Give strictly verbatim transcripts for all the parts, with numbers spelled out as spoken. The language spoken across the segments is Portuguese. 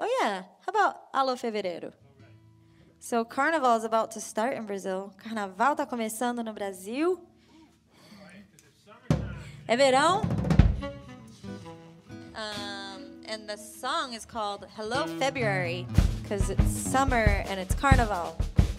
Oh, yeah. How about Alô Fevereiro? So, Carnival is about to start in Brazil. Carnaval tá começando no Brasil. É verão. Um, and the song is called Hello February because it's summer and it's Carnival.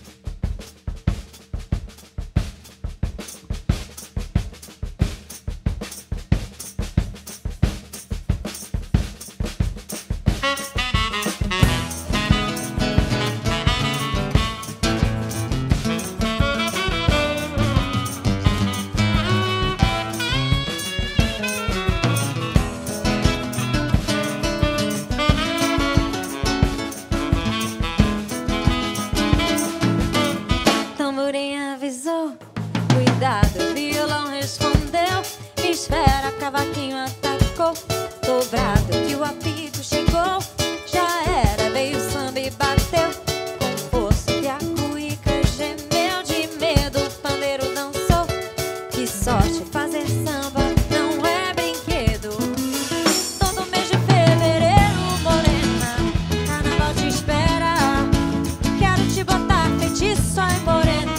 Cuidado, violão respondeu, esfera, cavaquinho atacou, dobrado que o apito chegou, já era, veio o samba e bateu, com força que a cuíca gemeu, de medo o pandeiro dançou, que sorte fazer samba, não é brinquedo. Todo mês de fevereiro, morena, carnaval te espera, quero te botar feitiço, ai morena.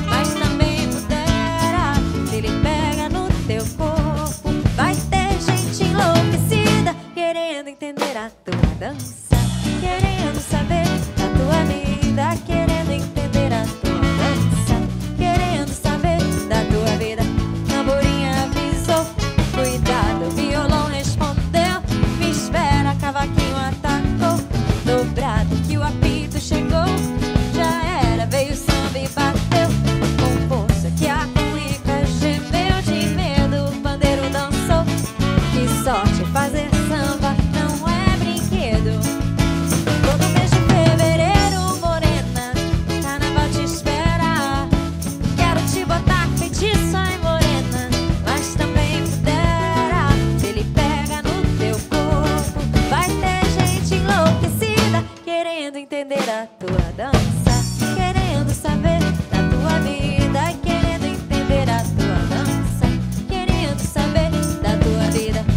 Entender a tua dança, querendo saber da tua vida, querendo entender a tua dança, querendo saber da tua vida. Tamborinha avisou, cuidado, violão respondeu, me espera, cavaquinho atacou, dobrado que o apito chegou, já era, veio o samba e bateu, com força que a cuíca gemeu, de medo o pandeiro dançou, que sorte fazer samba. Todo mês de fevereiro, morena, carnaval te espera, quero te botar feitiço, ai morena, mas também pudera, se ele pega no teu corpo, vai ter gente enlouquecida, querendo entender a tua dança, querendo saber da tua vida, querendo entender a tua dança, querendo saber da tua vida.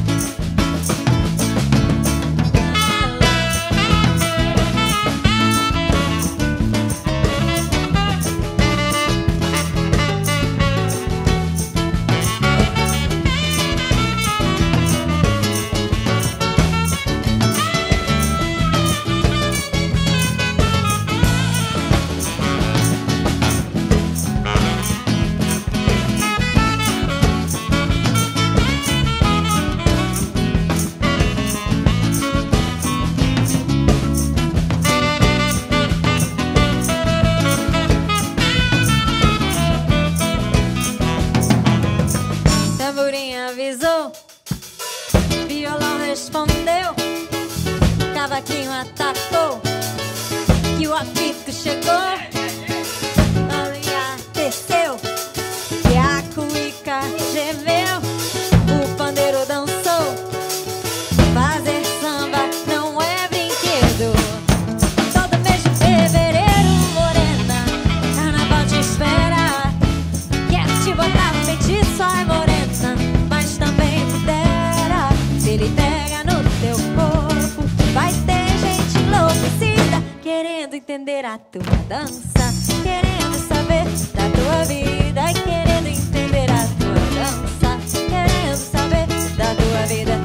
Avisou, violão respondeu, cavaquinho atacou, que o apito chegou, a linha desceu, que a cuíca gemeu, o pandeiro dançou, fazer samba não é brinquedo. Todo mês de fevereiro, morena, carnaval te espera, quero te botar feitiço, ai morena. Ele pega no teu corpo, vai ter gente enlouquecida, querendo entender a tua dança, querendo saber da tua vida, querendo entender a tua dança, querendo saber da tua vida.